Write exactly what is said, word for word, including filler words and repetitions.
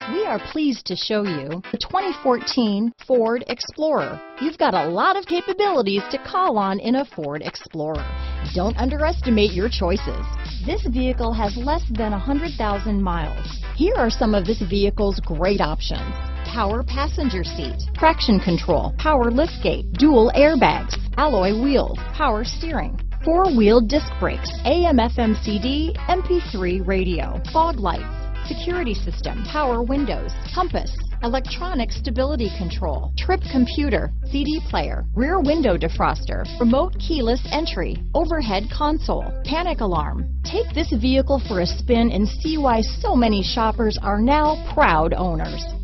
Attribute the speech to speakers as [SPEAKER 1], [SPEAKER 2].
[SPEAKER 1] We are pleased to show you the twenty fourteen Ford Explorer. You've got a lot of capabilities to call on in a Ford Explorer. Don't underestimate your choices. This vehicle has less than one hundred thousand miles. Here are some of this vehicle's great options: power passenger seat, traction control, power liftgate, dual airbags, alloy wheels, power steering, four-wheel disc brakes, A M F M C D, M P three radio, fog lights, security system, power windows, compass, electronic stability control, trip computer, C D player, rear window defroster, remote keyless entry, overhead console, panic alarm. Take this vehicle for a spin and see why so many shoppers are now proud owners.